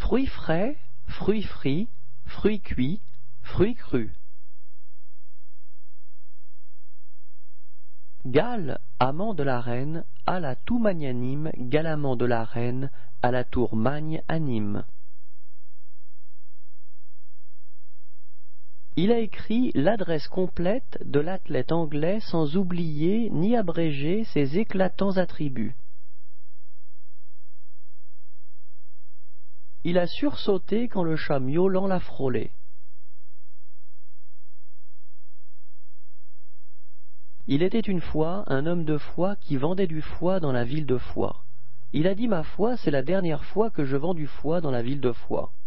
Fruits frais, fruits frits, fruits cuits, fruits crus. Gall, amant de la reine, à la tout magnanime, galamant de la reine, à la tour magne anime. Il a écrit l'adresse complète de l'athlète anglais sans oublier ni abréger ses éclatants attributs. Il a sursauté quand le chat miaulant l'a frôlé. Il était une fois un homme de foi qui vendait du foie dans la ville de Foix. Il a dit: ma foi, c'est la dernière fois que je vends du foie dans la ville de Foix.